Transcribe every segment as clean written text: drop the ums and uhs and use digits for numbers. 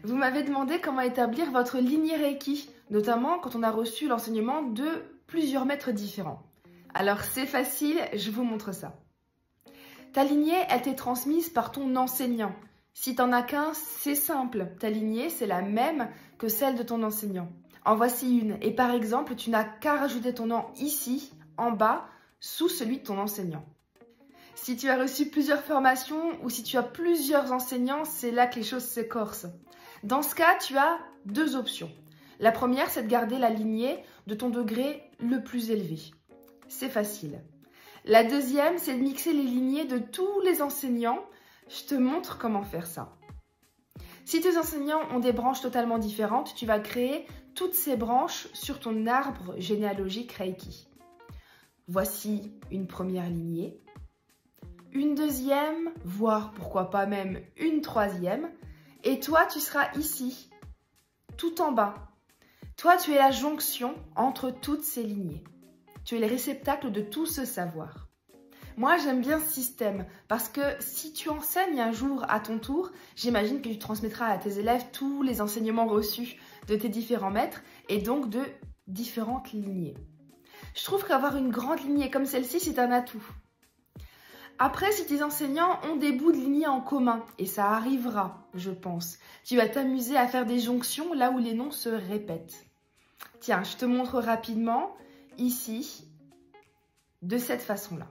Vous m'avez demandé comment établir votre lignée Reiki, notamment quand on a reçu l'enseignement de plusieurs maîtres différents. Alors c'est facile, je vous montre ça. Ta lignée, elle t'est transmise par ton enseignant. Si t'en as qu'un, c'est simple, ta lignée, c'est la même que celle de ton enseignant. En voici une, et par exemple, tu n'as qu'à rajouter ton nom ici, en bas, sous celui de ton enseignant. Si tu as reçu plusieurs formations ou si tu as plusieurs enseignants, c'est là que les choses s'écorsent. Dans ce cas, tu as deux options. La première, c'est de garder la lignée de ton degré le plus élevé. C'est facile. La deuxième, c'est de mixer les lignées de tous les enseignants. Je te montre comment faire ça. Si tes enseignants ont des branches totalement différentes, tu vas créer toutes ces branches sur ton arbre généalogique Reiki. Voici une première lignée, une deuxième, voire pourquoi pas même une troisième. Et toi, tu seras ici, tout en bas. Toi, tu es la jonction entre toutes ces lignées. Tu es le réceptacle de tout ce savoir. Moi, j'aime bien ce système parce que si tu enseignes un jour à ton tour, j'imagine que tu transmettras à tes élèves tous les enseignements reçus de tes différents maîtres et donc de différentes lignées. Je trouve qu'avoir une grande lignée comme celle-ci, c'est un atout. Après, si tes enseignants ont des bouts de lignée en commun, et ça arrivera, je pense, tu vas t'amuser à faire des jonctions là où les noms se répètent. Tiens, je te montre rapidement, ici, de cette façon-là.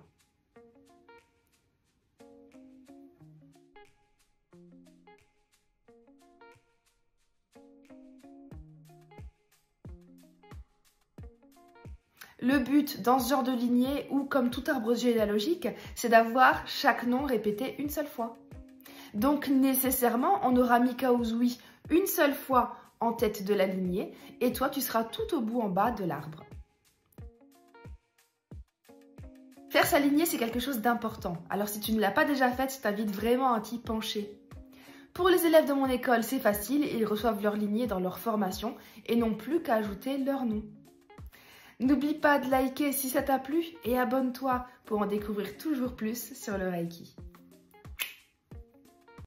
Le but dans ce genre de lignée, ou comme tout arbre généalogique, c'est d'avoir chaque nom répété une seule fois. Donc nécessairement, on aura Mika Uzui une seule fois en tête de la lignée, et toi tu seras tout au bout en bas de l'arbre. Faire sa lignée, c'est quelque chose d'important. Alors si tu ne l'as pas déjà faite, je t'invite vraiment à t'y pencher. Pour les élèves de mon école, c'est facile, ils reçoivent leur lignée dans leur formation et n'ont plus qu'à ajouter leur nom. N'oublie pas de liker si ça t'a plu et abonne-toi pour en découvrir toujours plus sur le Reiki.